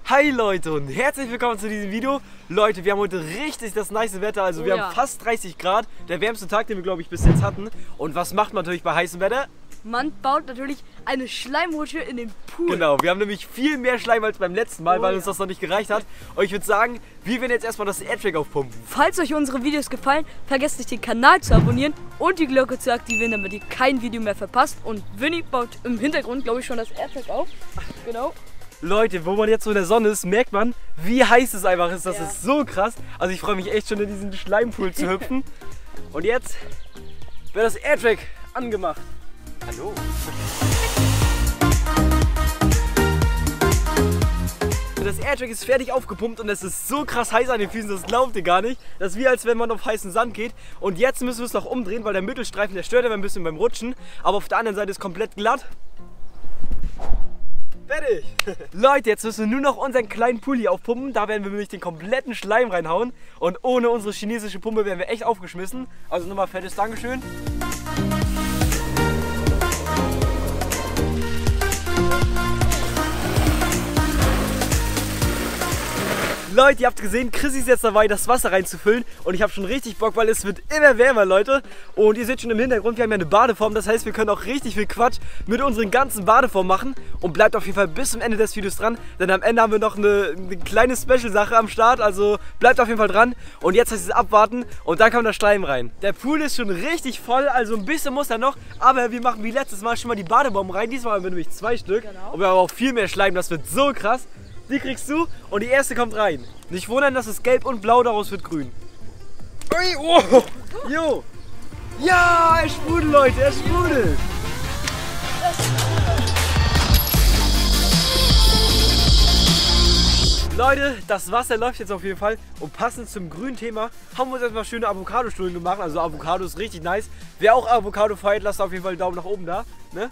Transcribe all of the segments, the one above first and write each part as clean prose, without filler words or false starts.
Hi Leute und herzlich willkommen zu diesem Video. Leute, wir haben heute richtig das nice Wetter, also wir haben fast 30 Grad, der wärmste Tag, den wir glaube ich bis jetzt hatten. Und was macht man natürlich bei heißem Wetter? Man baut natürlich eine Schleimrutsche in den Pool. Genau, wir haben nämlich viel mehr Schleim als beim letzten Mal, weil uns das noch nicht gereicht hat. Und ich würde sagen, wir werden jetzt erstmal das Airtrack aufpumpen. Falls euch unsere Videos gefallen, vergesst nicht den Kanal zu abonnieren und die Glocke zu aktivieren, damit ihr kein Video mehr verpasst. Und Winnie baut im Hintergrund, glaube ich, schon das Airtrack auf. Genau. Leute, wo man jetzt so in der Sonne ist, merkt man, wie heiß es einfach ist. Das ist so krass. Also ich freue mich echt schon in diesen Schleimpool zu hüpfen. Und jetzt wird das Airtrack angemacht. Hallo. Das Airtrack ist fertig aufgepumpt und es ist so krass heiß an den Füßen, das glaubt ihr gar nicht. Das ist wie als wenn man auf heißen Sand geht. Und jetzt müssen wir es noch umdrehen, weil der Mittelstreifen, der stört aber ein bisschen beim Rutschen. Aber auf der anderen Seite ist komplett glatt. Fertig! Leute, jetzt müssen wir nur noch unseren kleinen Pool hier aufpumpen. Da werden wir nämlich den kompletten Schleim reinhauen. Und ohne unsere chinesische Pumpe wären wir echt aufgeschmissen. Also nochmal fettes Dankeschön. Leute, ihr habt gesehen, Chrissy ist jetzt dabei, das Wasser reinzufüllen und ich habe schon richtig Bock, weil es wird immer wärmer, Leute. Und ihr seht schon im Hintergrund, wir haben ja eine Badeform, das heißt, wir können auch richtig viel Quatsch mit unseren ganzen Badeformen machen. Und bleibt auf jeden Fall bis zum Ende des Videos dran, denn am Ende haben wir noch eine kleine Special-Sache am Start, also bleibt auf jeden Fall dran. Und jetzt heißt es abwarten und dann kommt der Schleim rein. Der Pool ist schon richtig voll, also ein bisschen muss er noch, aber wir machen wie letztes Mal schon mal die Badebomben rein. Diesmal haben wir nämlich 2 Stück und wir haben auch viel mehr Schleim, das wird so krass. Die kriegst du und die erste kommt rein. Nicht wundern, dass es gelb und blau, daraus wird grün. Ui, oh, jo. Ja, er sprudelt, Leute, er sprudelt. Leute, das Wasser läuft jetzt auf jeden Fall. Und passend zum grünen Thema haben wir uns erstmal schöne Avocado-Stullen gemacht. Also Avocado ist richtig nice. Wer auch Avocado feiert, lasst auf jeden Fall einen Daumen nach oben da. Ne?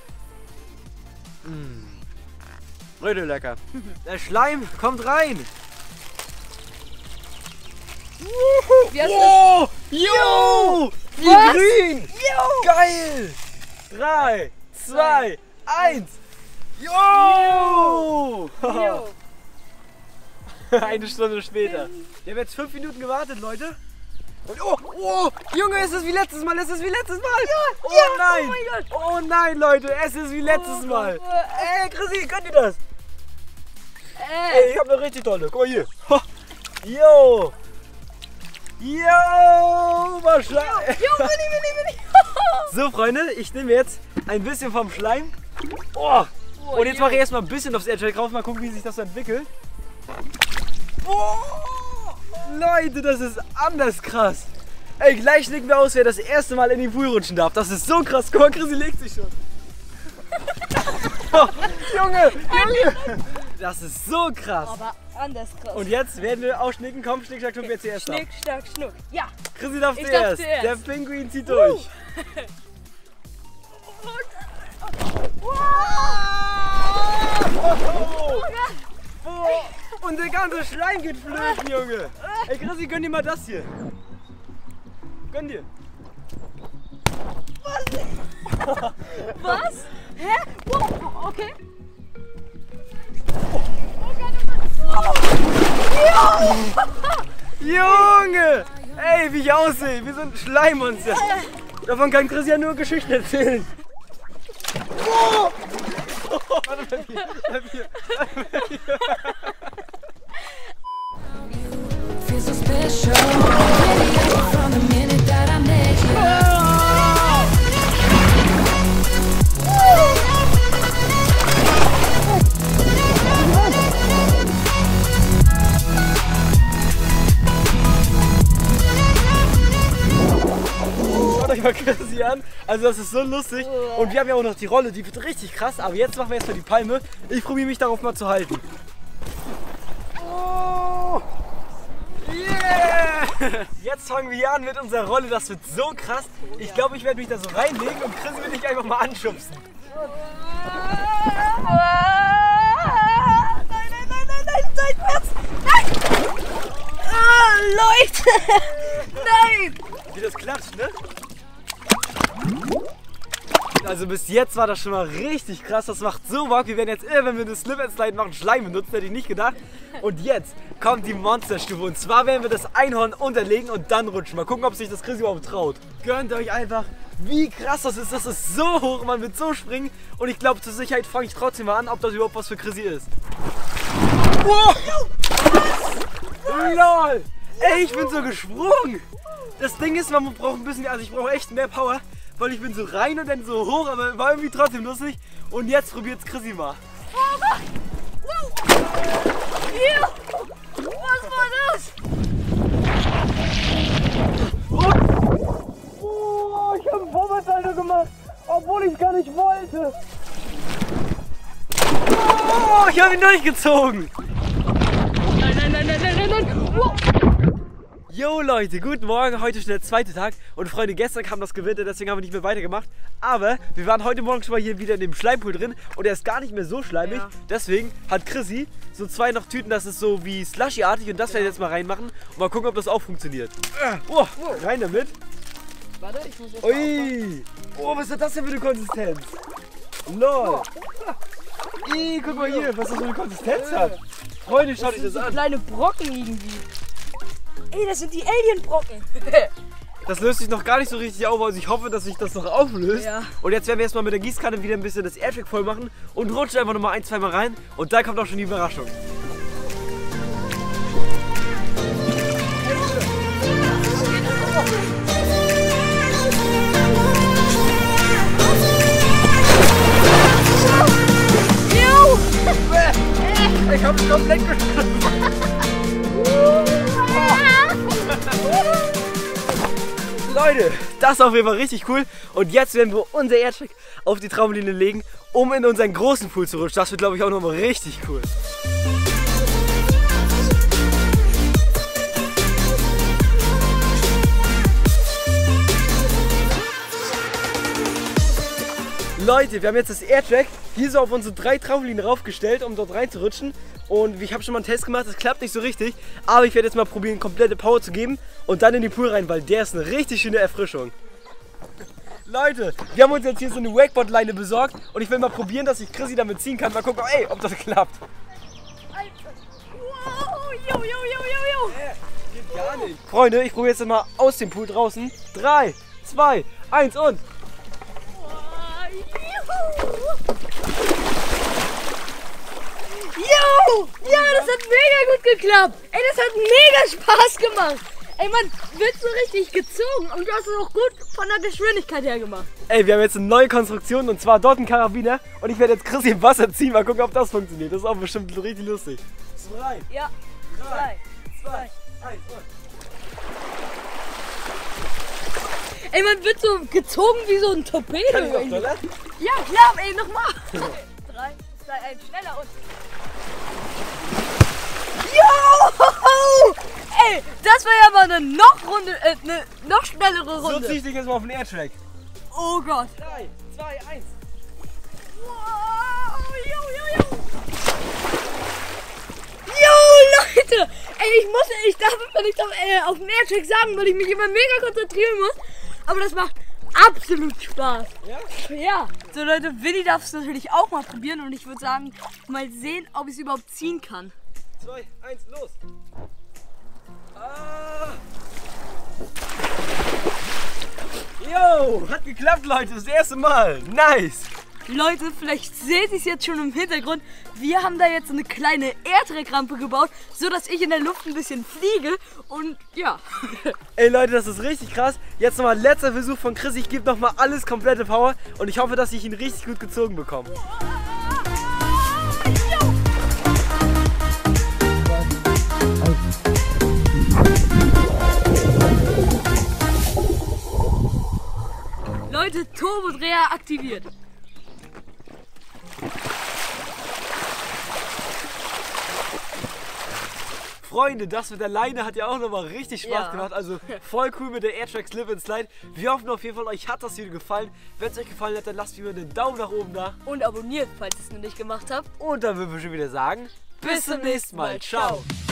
Richtig lecker. Der Schleim kommt rein. Oh, jo, wie grün. Jo. Geil. 3, 2, 1. Jo. Eine Stunde später. Wir haben jetzt 5 Minuten gewartet, Leute. Und oh, Junge, es ist wie letztes Mal, es ist wie letztes Mal. Ja, oh nein, oh mein Gott. Oh nein, Leute, es ist wie letztes Mal. Ey, Chrissy, könnt ihr das? Ey, ich hab eine richtig tolle. Guck mal hier. Jo. Jo, was Winnie. So, Freunde, ich nehme jetzt ein bisschen vom Schleim. Oh. Und jetzt mache ich erstmal ein bisschen aufs Airtrack drauf. Mal gucken, wie sich das so entwickelt. Oh. Leute, das ist anders krass. Ey, gleich legen wir aus, wer das erste Mal in den Pool rutschen darf. Das ist so krass. Guck mal, Chrissy legt sich schon. Oh, Junge. Das ist so krass. Aber anders krass. Und jetzt werden wir ausschnicken. Komm, Schnick, Schnack, Schnuck, wer zuerst darf. Schnick, Schnack, Schnuck. Ja. Chrissy darf zuerst. Der Pinguin zieht durch. Und der ganze Schleim geht flöten, Junge. Ey, Chrissy, gönn dir mal das hier. Gönn dir. Was? Hä? Wow, okay. Junge! Ey, wie ich aussehe, wie so ein Schleimmonster. Davon kann Chris ja nur Geschichten erzählen. Oh! Warte, bleib hier. Mal Chrissy an. Also das ist so lustig. Und wir haben ja auch noch die Rolle, die wird richtig krass. Aber jetzt machen wir erstmal die Palme. Ich probiere mich darauf mal zu halten. Oh! Yeah! Jetzt fangen wir hier an mit unserer Rolle. Das wird so krass. Ich glaube, ich werde mich da so reinlegen und Chrissy will dich einfach mal anschubsen. Nein, seitwärts! Nein! Ah, Leute! Nein! Wie das klatscht, ne? Also bis jetzt war das schon mal richtig krass. Das macht so Bock. Wir werden jetzt immer, wenn wir eine Slip and Slide machen, Schleim benutzen. Hätte ich nicht gedacht. Und jetzt kommt die Monsterstufe. Und zwar werden wir das Einhorn unterlegen und dann rutschen. Mal gucken, ob sich das Chrissy überhaupt traut. Gönnt euch einfach, wie krass das ist. Das ist so hoch. Man wird so springen. Und ich glaube, zur Sicherheit fange ich trotzdem mal an, ob das überhaupt was für Chrissy ist. Wow! LOL! Ey, ich bin so gesprungen. Das Ding ist, man braucht ein bisschen, also ich brauche echt mehr Power. Weil ich bin so rein und dann so hoch, aber war irgendwie trotzdem lustig. Und jetzt probiert's Chrissy mal. Was war das? Oh, ich habe einen Vorwärtssalto gemacht, obwohl ich gar nicht wollte. Oh, ich habe ihn durchgezogen. Nein. Wow. Jo Leute, guten Morgen, heute schon der zweite Tag und Freunde, gestern kam das Gewitter, deswegen haben wir nicht mehr weitergemacht, aber wir waren heute Morgen schon mal hier wieder in dem Schleimpool drin und er ist gar nicht mehr so schleimig, ja. Deswegen hat Chrissy so zwei noch Tüten, das ist so wie Slushy-artig und das werden wir jetzt mal reinmachen und mal gucken, ob das auch funktioniert. Oh, rein damit. Warte, ich muss jetzt Ui, oh, was ist das denn für eine Konsistenz? Lol. Ih, guck mal hier, was das für eine Konsistenz hat. Freunde, schaut euch das an. Kleine Brocken irgendwie. Ey, das sind die Alien-Brocken. Das löst sich noch gar nicht so richtig auf, also ich hoffe, dass sich das noch auflöst. Ja. Und jetzt werden wir erstmal mit der Gießkanne wieder ein bisschen das Airtrack voll machen und rutschen einfach nochmal ein, zwei Mal rein und da kommt auch schon die Überraschung. Ich hab es komplett geschafft. Leute, das ist auf jeden Fall richtig cool. Und jetzt werden wir unser Airtrack auf die Trampoline legen, um in unseren großen Pool zu rutschen. Das wird, glaube ich, auch nochmal richtig cool. Leute, wir haben jetzt das Airtrack hier so auf unsere 3 Trampolinen raufgestellt, um dort reinzurutschen. Und ich habe schon mal einen Test gemacht, das klappt nicht so richtig. Aber ich werde jetzt mal probieren, komplette Power zu geben und dann in den Pool rein, weil der ist eine richtig schöne Erfrischung. Leute, wir haben uns jetzt hier so eine Wakeboard-Leine besorgt und ich will mal probieren, dass ich Chrissy damit ziehen kann. Mal gucken, ey, ob das klappt. Wow, jo. Geht gar nicht. Freunde, ich probiere jetzt mal aus dem Pool draußen. 3, 2, 1 und... Jo! Ja, das hat mega gut geklappt. Ey, das hat mega Spaß gemacht. Ey, man wird so richtig gezogen und du hast es auch gut von der Geschwindigkeit her gemacht. Ey, wir haben jetzt eine neue Konstruktion und zwar dort ein Karabiner und ich werde jetzt Chrissy im Wasser ziehen. Mal gucken, ob das funktioniert. Das ist auch bestimmt richtig lustig. 2, Ja. 3, 2, 1 und... Ey, man wird so gezogen wie so ein Torpedo. Kann ich auf irgendwie. Toilette? Ja, klar, ey, nochmal. 3, 2, 1, schneller und... Jo! Ey, das war ja mal eine noch schnellere Runde. So zieh ich dich jetzt mal auf den Airtrack. Oh Gott. 3, 2, 1. Wow, jo. Jo, Leute. Ey, ich darf immer nicht auf den Airtrack sagen, weil ich mich immer mega konzentrieren muss. Aber das macht absolut Spaß. Ja? Ja. So Leute, Willi darf es natürlich auch mal probieren und ich würde sagen, mal sehen, ob ich es überhaupt ziehen kann. 2, 1, los. Ah. Jo, hat geklappt, Leute, das erste Mal. Nice. Leute, vielleicht seht ihr es jetzt schon im Hintergrund. Wir haben da jetzt eine kleine Airtrack-Rampe gebaut, so dass ich in der Luft ein bisschen fliege und ja. Ey Leute, das ist richtig krass. Jetzt nochmal letzter Versuch von Chris. Ich gebe nochmal alles komplette Power und ich hoffe, dass ich ihn richtig gut gezogen bekomme. Leute, Turbodreher aktiviert. Freunde, das mit der Leine hat ja auch nochmal richtig Spaß gemacht. Also voll cool mit der Airtrack Slip and Slide. Wir hoffen auf jeden Fall, euch hat das Video gefallen. Wenn es euch gefallen hat, dann lasst mir einen Daumen nach oben da. Und abonniert, falls ihr es noch nicht gemacht habt. Und dann würden wir schon wieder sagen, bis zum nächsten Mal. Ciao.